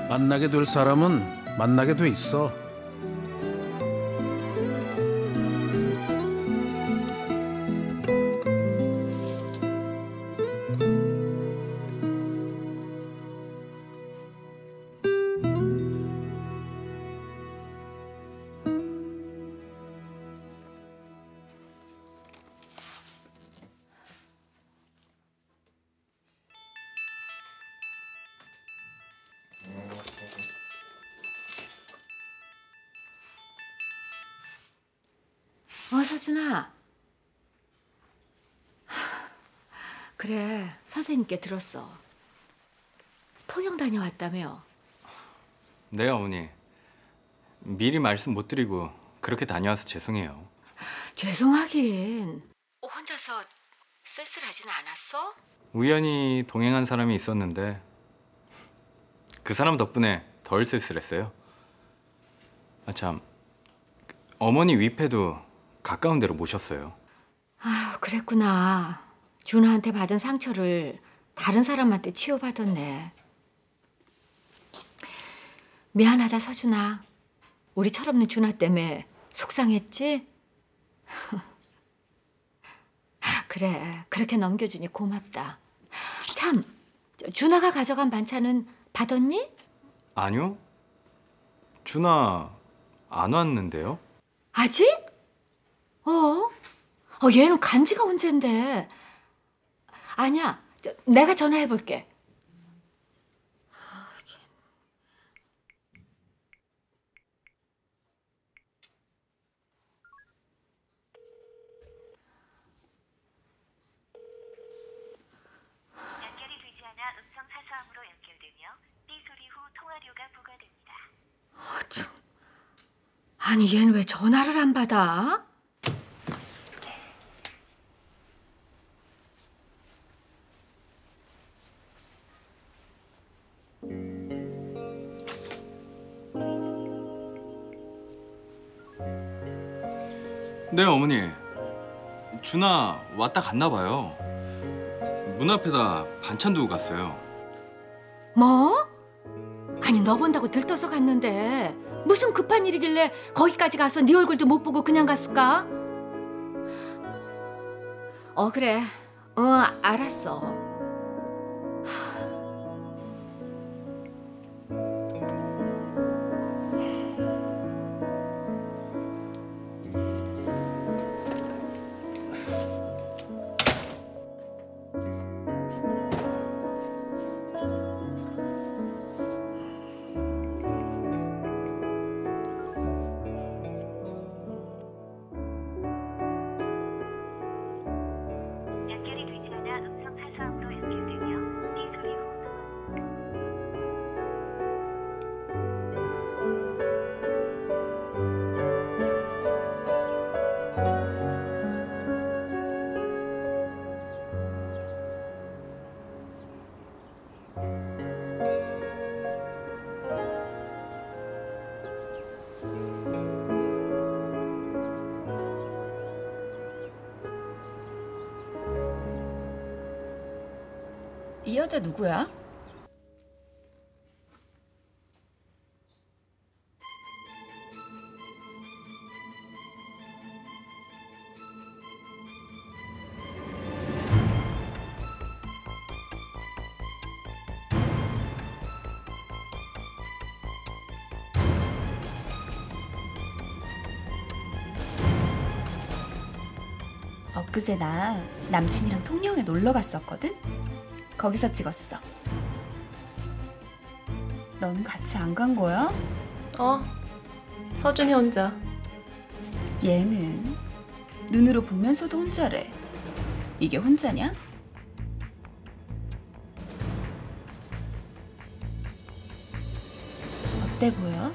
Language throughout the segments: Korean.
만나게 될 사람은 만나게 돼 있어. 서준아. 그래, 선생님께 들었어. 통영 다녀왔다며. 네, 어머니. 미리 말씀 못 드리고 그렇게 다녀와서 죄송해요. 죄송하긴. 혼자서 쓸쓸하진 않았어? 우연히 동행한 사람이 있었는데 그 사람 덕분에 덜 쓸쓸했어요. 아, 참. 어머니 위패도 가까운 데로 모셨어요. 아, 그랬구나. 준하한테 받은 상처를 다른 사람한테 치유받았네. 미안하다, 서준아. 우리 철없는 준하 때문에 속상했지? 그래, 그렇게 넘겨주니 고맙다. 참, 준하가 가져간 반찬은 받았니? 아니요. 준하 안 왔는데요? 아직? 얘는 간지가 언젠데. 아니야, 내가 전화해볼게. 연결이 되지 않아 음성 하소음으로 연결되며 삐 소리 후 통화료가 부과됩니다. 아니, 얘는 왜 전화를 안 받아? 네, 어머니. 준하 왔다 갔나 봐요. 문 앞에다 반찬 두고 갔어요. 뭐? 아니, 너 본다고 들떠서 갔는데 무슨 급한 일이길래 거기까지 가서 네 얼굴도 못 보고 그냥 갔을까? 그래. 알았어. 연결이 되지 않아 음성 하소음으로 연결되며 삐 소리 후 이 여자 누구야? 엊그제 나 남친이랑 통영에 놀러 갔었거든? 거기서 찍었어. 너는 같이 안 간 거야? 서준이 혼자. 얘는 눈으로 보면서도 혼자래. 이게 혼자냐? 어때 보여?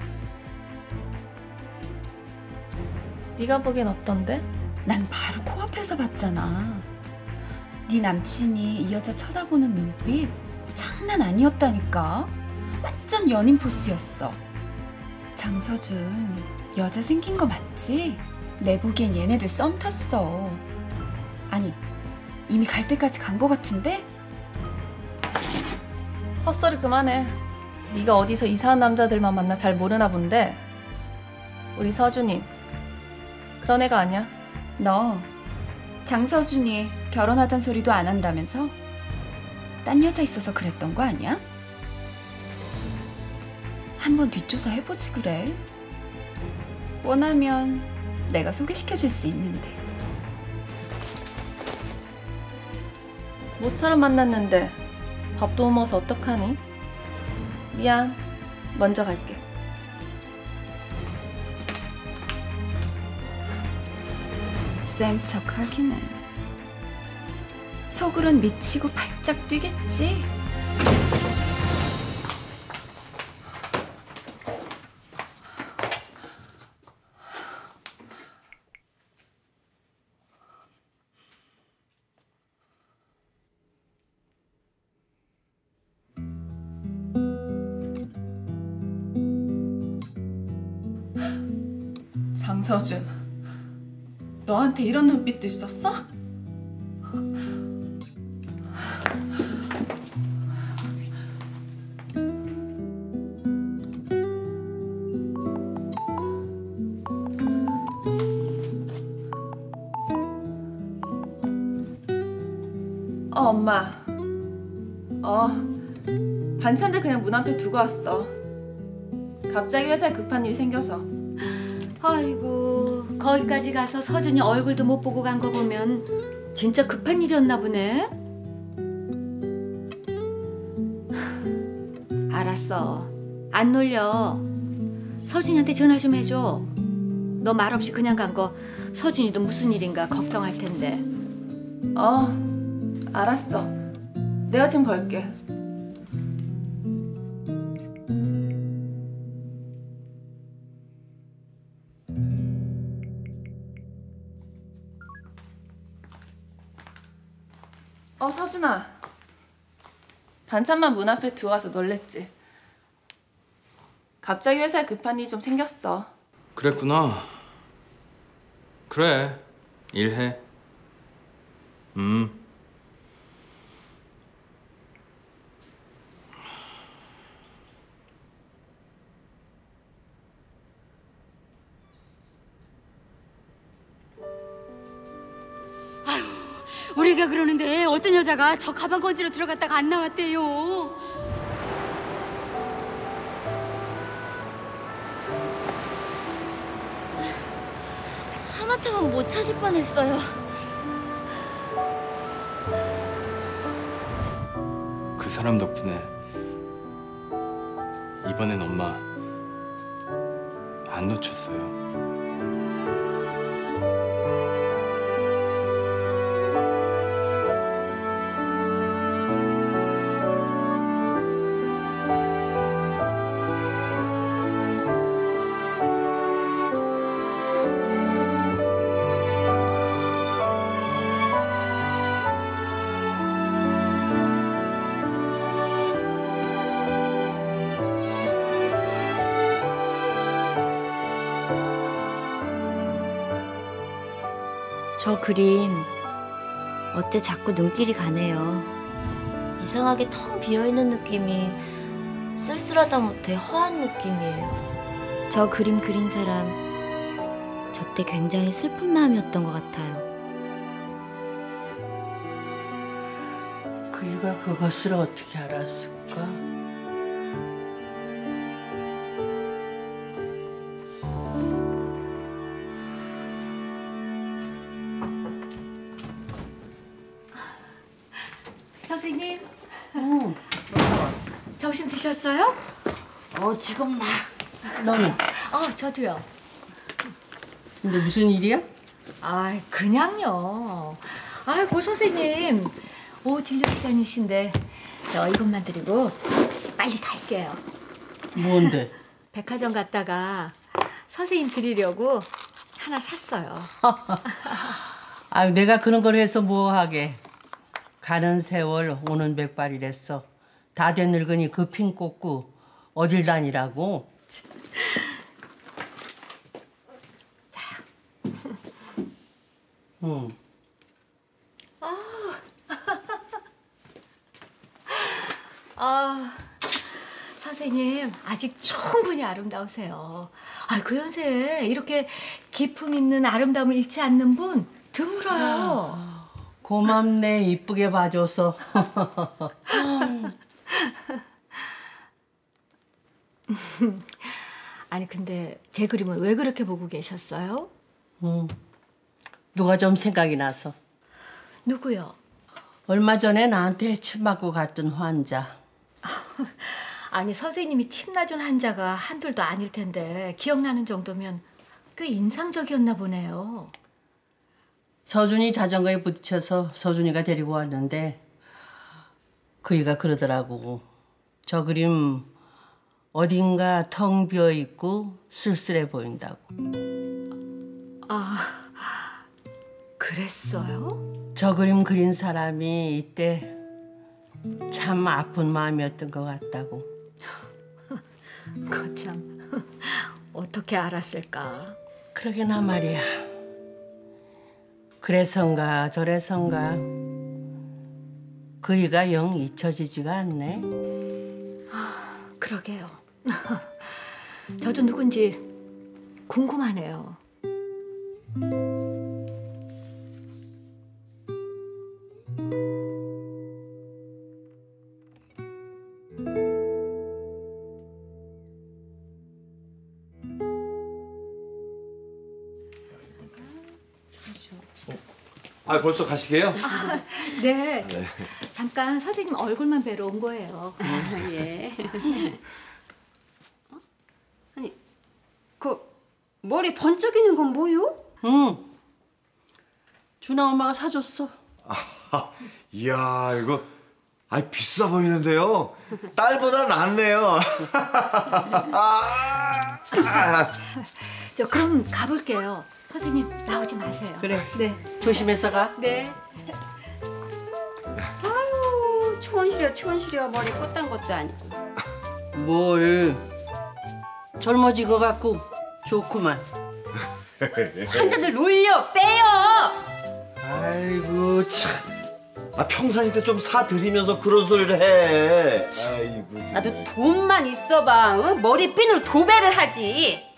네가 보기엔 어떤데? 난 바로 코앞에서 봤잖아. 네 남친이 이 여자 쳐다보는 눈빛 장난 아니었다니까. 완전 연인 포스였어. 장서준, 여자 생긴 거 맞지? 내 보기엔 얘네들 썸 탔어. 아니, 이미 갈 때까지 간 거 같은데? 헛소리 그만해. 네가 어디서 이상한 남자들만 만나 잘 모르나 본데 우리 서준이 그런 애가 아니야. 너 장서준이 결혼하잔 소리도 안 한다면서? 딴 여자 있어서 그랬던 거 아니야? 한번 뒷조사 해보지 그래. 원하면 내가 소개시켜줄 수 있는데. 모처럼 만났는데 밥도 못 먹어서 어떡하니? 미안. 먼저 갈게. 센 척 하긴 해. 속으론 미치고 발작 뛰겠지? 장서준, 너한테 이런 눈빛도 있었어? 엄마. 반찬들 그냥 문 앞에 두고 왔어. 갑자기 회사에 급한 일이 생겨서. 아이고, 거기까지 가서 서준이 얼굴도 못 보고 간 거 보면 진짜 급한 일이었나 보네. 알았어. 안 놀려. 서준이한테 전화 좀 해줘. 너 말없이 그냥 간 거 서준이도 무슨 일인가 걱정할 텐데. 알았어. 내가 지금 걸게. 서준아. 반찬만 문 앞에 두고 와서 놀랬지? 갑자기 회사에 급한 일이 좀 생겼어. 그랬구나. 그래, 일해. 우리가 그러는데 어떤 여자가 저 가방 건지러 들어갔다가 안 나왔대요. 하마터면 못 찾을 뻔했어요. 그 사람 덕분에 이번엔 엄마 안 놓쳤어요. 저 그림 어째 자꾸 눈길이 가네요. 이상하게 텅 비어있는 느낌이 쓸쓸하다 못해 허한 느낌이에요. 저 그림 그린 사람 저 때 굉장히 슬픈 마음이었던 것 같아요. 그이가 그것을 어떻게 알았을까? 선생님. 점심 드셨어요? 지금 막. 너는? 저도요. 근데 무슨 일이야? 그냥요. 고 선생님. 오후 진료 시간이신데 저 이것만 드리고 빨리 갈게요. 뭔데? 백화점 갔다가 선생님 드리려고 하나 샀어요. 내가 그런 걸 해서 뭐 하게. 가는 세월 오는 백발이랬어. 다 된 늙은이 그 핀 꽂고 어딜 다니라고. 자. 응. 선생님 아직 충분히 아름다우세요. 그 연세에 이렇게 기품 있는 아름다움을 잃지 않는 분 드물어요. 고맙네, 이쁘게 봐줘서. 아니 근데 제 그림은 왜 그렇게 보고 계셨어요? 누가 좀 생각이 나서. 누구요? 얼마 전에 나한테 침 맞고 갔던 환자. 아니 선생님이 침 놔준 환자가 한둘도 아닐 텐데 기억나는 정도면 꽤 인상적이었나 보네요. 서준이 자전거에 부딪혀서 서준이가 데리고 왔는데 그이가 그러더라고. 저 그림 어딘가 텅 비어 있고 쓸쓸해 보인다고. 그랬어요? 저 그림 그린 사람이 이때 참 아픈 마음이었던 것 같다고. 거참 어떻게 알았을까? 그러게나 말이야. 그래선가 저래선가 그이가 영 잊혀지지가 않네. 그러게요. 저도 누군지 궁금하네요. 벌써 가시게요? 네. 잠깐 선생님 얼굴만 뵈러 온 거예요. 예. 아니, 그 머리 번쩍이는 건 뭐요? 준아 엄마가 사줬어. 이야, 이거 비싸 보이는데요. 딸보다 낫네요. 저 그럼 가볼게요. 선생님 나오지 마세요. 그래. 네. 조심해서 가. 네. 아유, 초원시려 머리 꽂단 것도 아니고. 뭘 젊어진 것 같고 좋구만. 환자들 놀려 빼요. 아이고 참. 평상시 좀 사드리면서 그런 소리를 해. 아이고. 나도 돈만 있어봐. 응? 머리핀으로 도배를 하지.